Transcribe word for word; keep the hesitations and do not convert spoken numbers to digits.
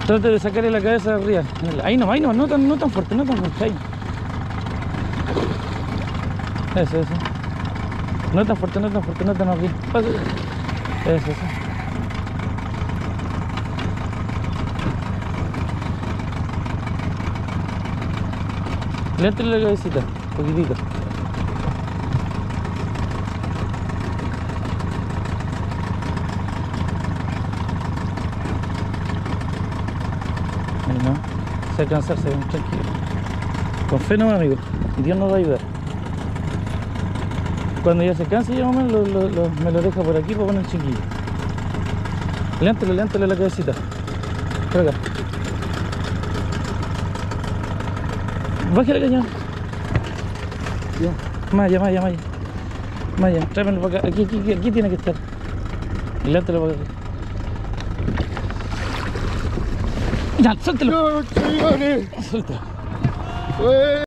Trate de sacarle la cabeza de arriba. Ahí no, ahí no, no tan, no tan fuerte, no tan fuerte, ahí. Eso, eso. No tan fuerte, no tan fuerte, no tan arriba. Eso, eso. Levántale la cabecita, poquitito. Ahí no, se va a cansar, se va a tranquilo. Con fe no, amigo, y Dios nos va a ayudar. Cuando ya se canse, ya más lo, lo, lo, me lo deja por aquí para poner el chiquillo. Levántale, levántale la cabecita. Por acá. Baje la cañón. Ya. Maya, Maya, Maya. Maya, tráemelo para acá. Aquí, aquí, aquí, aquí tiene que estar. Levántalo para acá. Ya, suéltalo. No, no, Suéltalo.